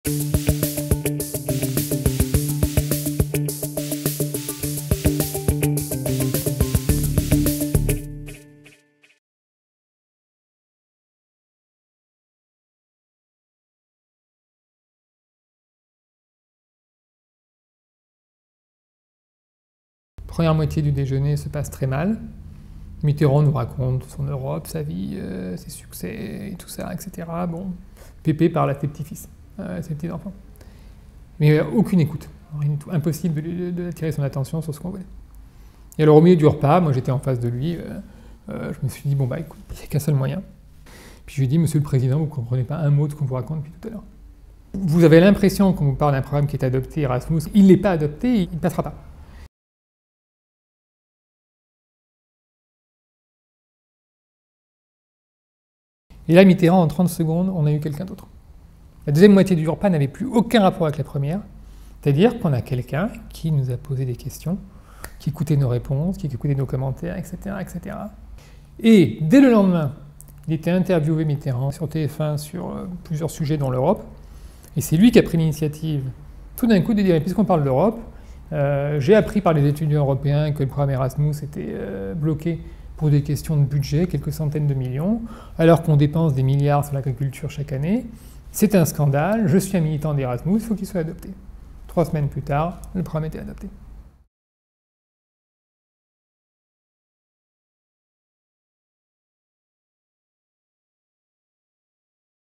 La première moitié du déjeuner se passe très mal. Mitterrand nous raconte son Europe, sa vie, ses succès, et tout ça, etc. Bon, Pépé parle à ses petits-fils, ses petits-enfants. Mais aucune écoute, rien du tout. Impossible d'attirer son attention sur ce qu'on voulait. Et alors au milieu du repas, moi j'étais en face de lui, je me suis dit, bon bah écoute, il n'y a qu'un seul moyen. Puis je lui ai dit, Monsieur le Président, vous ne comprenez pas un mot de ce qu'on vous raconte depuis tout à l'heure. Vous avez l'impression qu'on vous parle d'un programme qui est adopté, Erasmus, il n'est pas adopté, il ne passera pas. Et là, Mitterrand, en 30 secondes, on a eu quelqu'un d'autre. La deuxième moitié du repas n'avait plus aucun rapport avec la première, c'est-à-dire qu'on a quelqu'un qui nous a posé des questions, qui écoutait nos réponses, qui écoutait nos commentaires, etc., etc. Et dès le lendemain, il était interviewé, Mitterrand, sur TF1 sur plusieurs sujets dont l'Europe, et c'est lui qui a pris l'initiative, tout d'un coup, de dire, puisqu'on parle d'Europe, j'ai appris par les étudiants européens que le programme Erasmus était bloqué pour des questions de budget, quelques centaines de millions, alors qu'on dépense des milliards sur l'agriculture chaque année. C'est un scandale, je suis un militant d'Erasmus, il faut qu'il soit adopté. 3 semaines plus tard, le programme était adopté.